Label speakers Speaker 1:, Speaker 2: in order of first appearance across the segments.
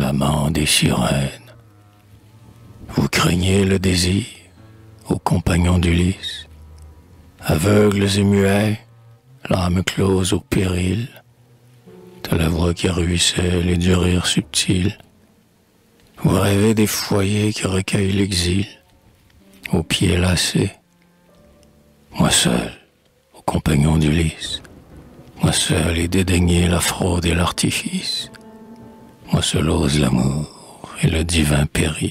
Speaker 1: amants des sirènes. Vous craignez le désir, aux compagnons d'Ulysse, aveugles et muets, l'âme close au péril, de la voix qui ruisselle et du rire subtil. Vous rêvez des foyers qui recueillent l'exil, aux pieds lassés. Moi seul, aux compagnons d'Ulysse, moi seul ai dédaigné la fraude et l'artifice. Moi seul ose l'amour et le divin péril.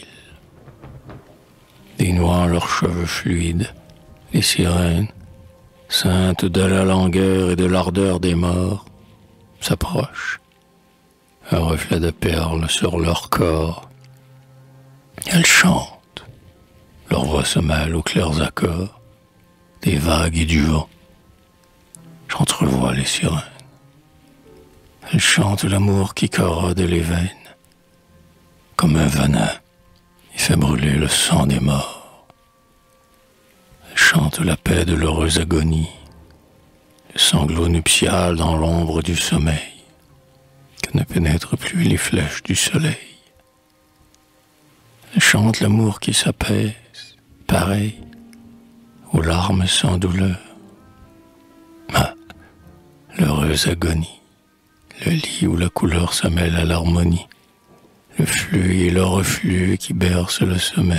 Speaker 1: Dénouant leurs cheveux fluides, les sirènes, saintes de la langueur et de l'ardeur des morts, s'approchent, un reflet de perles sur leur corps. Elles chantent, leur voix se mêle aux clairs accords des vagues et du vent. J'entrevois les sirènes. Elles chantent l'amour qui corrode les veines, comme un venin, il fait brûler le sang des morts. Elles chantent la paix de l'heureuse agonie, le sanglot nuptial dans l'ombre du sommeil, que ne pénètrent plus les flèches du soleil. Elles chantent l'amour qui s'apaise, pareil aux larmes sans douleur. Ah, l'heureuse agonie, le lit où la couleur se mêle à l'harmonie, le flux et le reflux qui bercent le sommeil.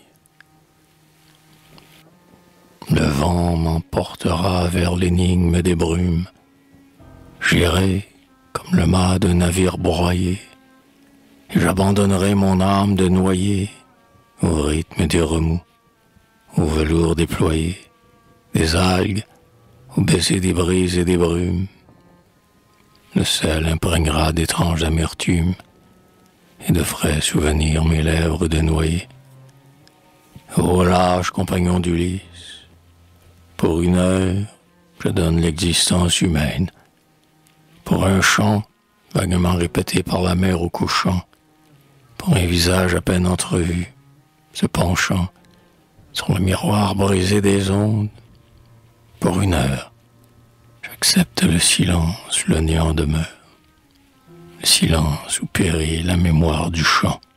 Speaker 1: Le vent m'emportera vers l'énigme des brumes. J'irai comme le mât d'un navire broyé, et j'abandonnerai mon âme de noyer au rythme des remous, au velours déployé, des algues, au baiser des brises et des brumes. Le sel imprégnera d'étranges amertumes et de frais souvenirs mes lèvres de noyer. Ô lâche compagnon d'Ulysse, pour une heure, je donne l'existence humaine. Pour un chant, vaguement répété par la mer au couchant, pour un visage à peine entrevu, se penchant sur le miroir brisé des ondes, pour une heure, j'accepte le silence, le néant demeure. Le silence où périt la mémoire du chant.